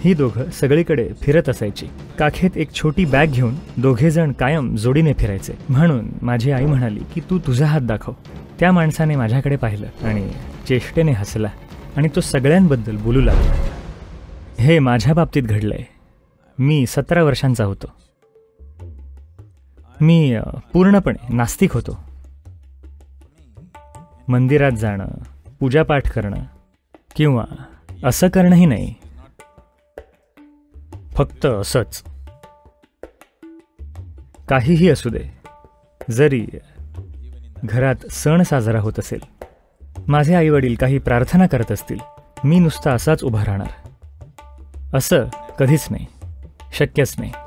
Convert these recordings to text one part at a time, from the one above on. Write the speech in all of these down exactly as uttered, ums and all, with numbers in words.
ही दोघं सगळीकडे फिरत असायची. काखेत एक छोटी बॅग घेऊन दोघे जण कायम जोडीने फिरायचे. म्हणून माझी आई म्हणाली की तू तुझा हात दाखव. त्या माणसाने माझ्याकडे पाहिलं आणि चेष्टेने हसला आणि तो सगळ्यांबद्दल बोलू लागला. हे माझ्या बाबतीत घडलंय. मी सतरा वर्षांचा होतो. मी पूर्णपणे नास्तिक होतो. मंदिरात जाणं, पूजापाठ करणं किंवा असं करणंही नाही, फक्त असंच. काहीही असू दे, जरी घरात सण साजरा होत असेल, माझे आईवडील काही प्रार्थना करत असतील, मी नुसता असाच उभा राहणार. असं कधीच नाही, शक्यच नाही.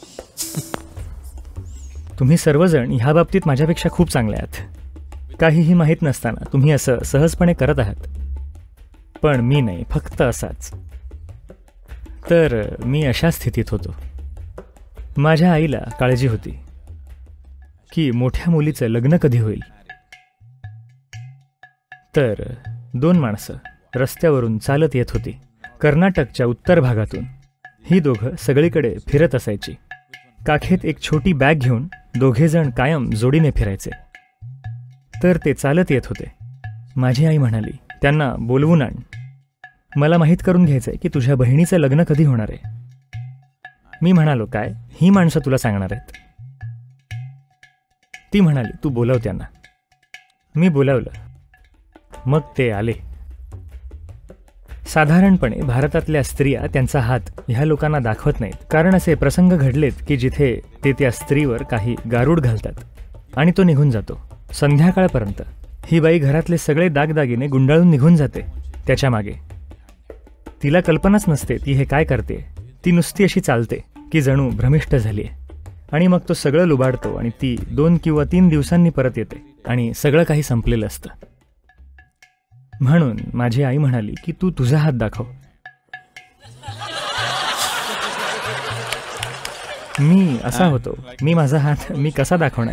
तुम्ही सर्वजण ह्या बाबतीत माझ्यापेक्षा खूप चांगले आहात. काहीही माहीत नसताना तुम्ही असं सहजपणे करत आहात, पण मी नाही, फक्त असाच. तर मी अशा स्थितीत होतो. माझ्या आईला काळजी होती की मोठ्या मुलीचं लग्न कधी होईल. तर दोन माणसं रस्त्यावरून चालत येत होती. कर्नाटकच्या उत्तर भागातून. ही दोघं सगळीकडे फिरत असायची. काखेत एक छोटी बॅग घेऊन दोघे जण कायम जोडीने फिरायचे. तर ते चालत येत होते. माझी आई म्हणाली, त्यांना बोलवून आण. मला माहीत करून घ्यायचंय की तुझ्या बहिणीचं लग्न कधी होणार आहे. मी म्हणालो, काय, ही माणसं तुला सांगणार आहेत? ती म्हणाली, तू बोलव त्यांना. मी बोलावलं. मग ते आले. साधारणपणे भारतातल्या स्त्रिया त्यांचा हात ह्या लोकांना दाखवत नाहीत, कारण असे प्रसंग घडलेत की जिथे ते त्या स्त्रीवर काही गारूड घालतात आणि तो निघून जातो. संध्याकाळपर्यंत ही बाई घरातले सगळे दागदागिने गुंडाळून निघून जाते त्याच्या मागे. तिला कल्पनाच नसते ती हे काय करते. ती नुसती अशी चालते की जणू भ्रमिष्ट झाली आहे. आणि मग तो सगळं लुबाडतो आणि ती दोन किंवा तीन दिवसांनी परत येते आणि सगळं काही संपलेलं असतं. म्हणून माझी आई म्हणाली की तू तुझा हात दाखव. मी असा होतो. मी माझा हात मी कसा दाखवणार?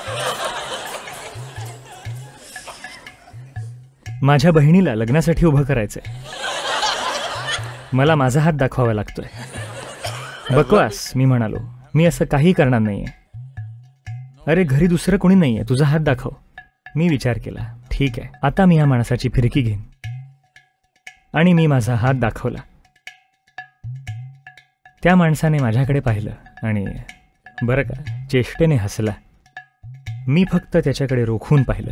माझ्या बहिणीला लग्नासाठी उभं करायचंय. मला माझा हात दाखवावा लागतोय. बकवास, मी म्हणालो. मी असं काही करणार नाहीये. अरे घरी दुसरं कोणी नाहीये, तुझा हात दाखव. मी विचार केला, ठीक आहे, आता मी या माणसाची फिरकी घेईन. आणि मी माझा हात दाखवला. त्या माणसाने माझ्याकडे पाहिलं आणि बरं का, चेष्टेने हसला. मी फक्त त्याच्याकडे रोखून पाहिलं.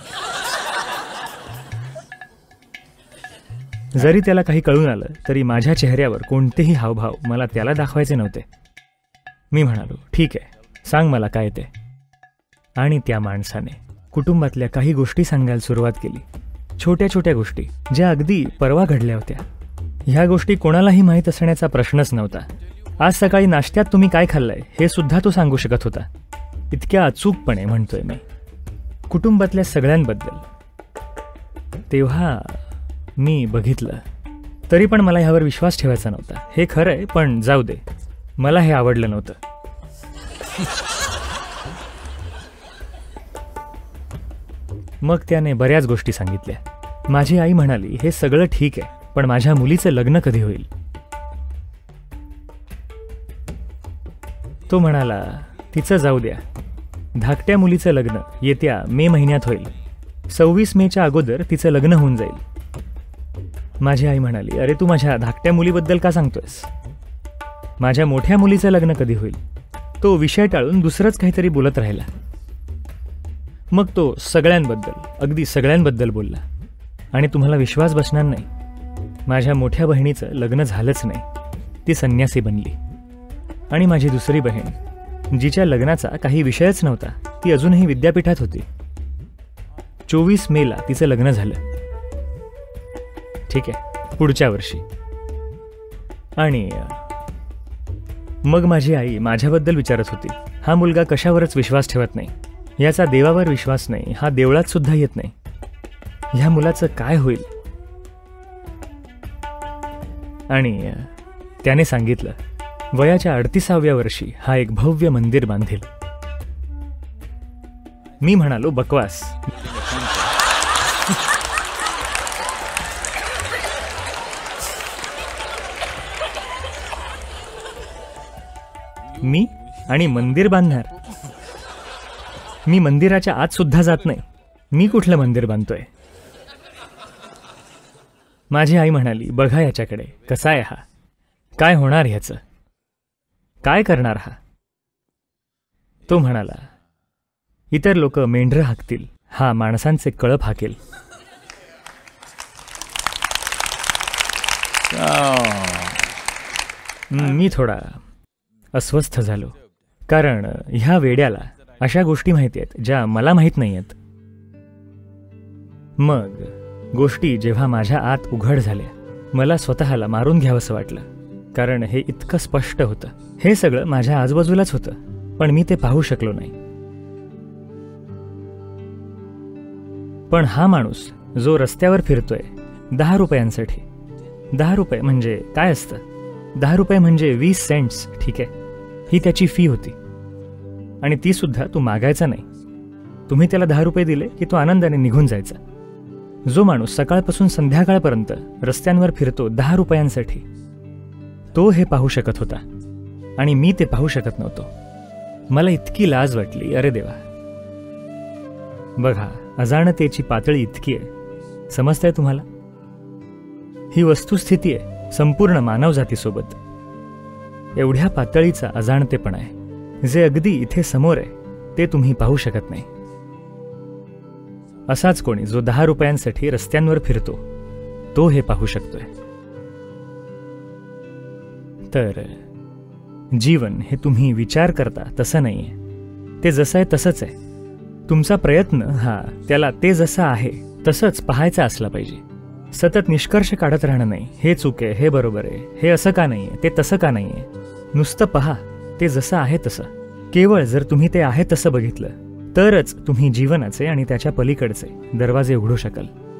जरी त्याला काही कळून आलं तरी माझ्या चेहऱ्यावर कोणतेही हावभाव मला त्याला दाखवायचे नव्हते. मी म्हणालो, ठीक आहे, सांग मला काय ते. आणि त्या माणसाने कुटुंबातल्या काही गोष्टी सांगायला सुरुवात केली. छोट्या छोट्या गोष्टी ज्या अगदी परवा घडल्या होत्या. ह्या गोष्टी कोणालाही माहीत असण्याचा प्रश्नच नव्हता. आज सकाळी नाश्त्यात तुम्ही काय खाल्लंय हे सुद्धा तो सांगू शकत होता. इतक्या अचूकपणे म्हणतोय मी, कुटुंबातल्या सगळ्यांबद्दल. तेव्हा मी बघितलं. तरी पण मला ह्यावर विश्वास ठेवायचा नव्हता. हे खरं आहे, पण जाऊ दे, मला हे आवडलं नव्हतं. मग त्याने बऱ्याच गोष्टी सांगितल्या. माझी आई म्हणाली, हे सगळं ठीक आहे, पण माझ्या मुलीचं लग्न कधी होईल? तो म्हणाला, तिचं जाऊ द्या. धाकट्या मुलीचं लग्न येत्या मे महिन्यात होईल. सव्वीस मेच्या अगोदर तिचं लग्न होऊन जाईल. माझी आई म्हणाली, अरे तू माझ्या धाकट्या मुलीबद्दल का सांगतोयस? माझ्या मोठ्या मुलीचं लग्न कधी होईल? तो विषय टाळून दुसरंच काहीतरी बोलत राहिला. मग तो सगळ्यांबद्दल, अगदी सगळ्यांबद्दल बोलला. आणि तुम्हाला विश्वास बसणार नाही, माझ्या मोठ्या बहिणीचं लग्न झालंच नाही. ती संन्यासी बनली. आणि माझी दुसरी बहीण, जिच्या लग्नाचा काही विषयच नव्हता, ती अजूनही विद्यापीठात होती. चोवीस मेला तिचं लग्न झालं. ठीक आहे, पुढच्या वर्षी. आणि मग माझी आई माझ्याबद्दल विचारत होती, हा मुलगा कशावरच विश्वास ठेवत नाही. याचा देवावर विश्वास नाही, हा देवळात सुद्धा येत नाही. ह्या मुलाचं काय होईल? आणि त्याने सांगितलं, वयाच्या अडतिसाव्या वर्षी हा एक भव्य मंदिर बांधेल. मी म्हणालो, बकवास. मी आणि मंदिर बांधणार? मी मंदिराच्या आत सुद्धा जात नाही. मी कुठलं मंदिर बांधतोय? माझी आई म्हणाली, बघा याच्याकडे, कसा आहे हा, काय होणार ह्याचं, काय करणार हा? तो म्हणाला, इतर लोक मेंढरं हाकतील, हा माणसांचे कळप हाकेल. मी थोडा अस्वस्थ झालो, कारण ह्या वेड्याला अशा गोष्टी माहिती आहेत ज्या मला माहीत नाही आहेत. मग गोष्टी जेव्हा माझ्या आत उघड झाल्या, मला स्वतःला मारून घ्यावंसं वाटलं, कारण हे इतकं स्पष्ट होतं. हे सगळं माझ्या आजूबाजूलाच होतं, पण मी ते पाहू शकलो नाही. पण हा माणूस जो रस्त्यावर फिरतोय दहा रुपयांसाठी, दहा रुपये म्हणजे काय असतं? दहा रुपये म्हणजे वीस सेंट्स, ठीक आहे, ही त्याची फी होती. आणि ती सुद्धा तू मागायचा नाही. तुम्ही त्याला दहा रुपये दिले की तो आनंदाने निघून जायचा. जो माणूस सकाळपासून संध्याकाळपर्यंत रस्त्यांवर फिरतो दहा रुपयांसाठी, तो हे पाहू शकत होता आणि मी ते पाहू शकत नव्हतो. मला इतकी लाज वाटली, अरे देवा. बघा, अजाणतेची पातळी इतकी आहे, समजतंय तुम्हाला? ही वस्तुस्थिती आहे संपूर्ण मानवजातीसोबत. एवढ्या पातळीचा अजाणतेपणा आहे, जे अगदी इथे समोर आहे ते तुम्ही पाहू शकत नाही. असाच कोणी जो दहा रुपयांसाठी रस्त्यांवर फिरतो, तो हे पाहू शकतोय. तर जीवन हे तुम्ही विचार करता तसं नाहीये, ते जसं आहे तसंच आहे. तुमचा प्रयत्न हा त्याला ते जसं आहे तसंच पाहायचा असला पाहिजे. सतत निष्कर्ष काढत राहणं नाही, हे चूक आहे, हे बरोबर आहे, हे असं का नाहीये, ते तसं का नाहीये. नुसतं पहा ते जसं आहे तसं. केवळ जर तुम्ही ते आहे तसं बघितलं तरच तुम्ही जीवनाचे आणि त्याच्या पलीकडचे दरवाजे उघडू शकाल.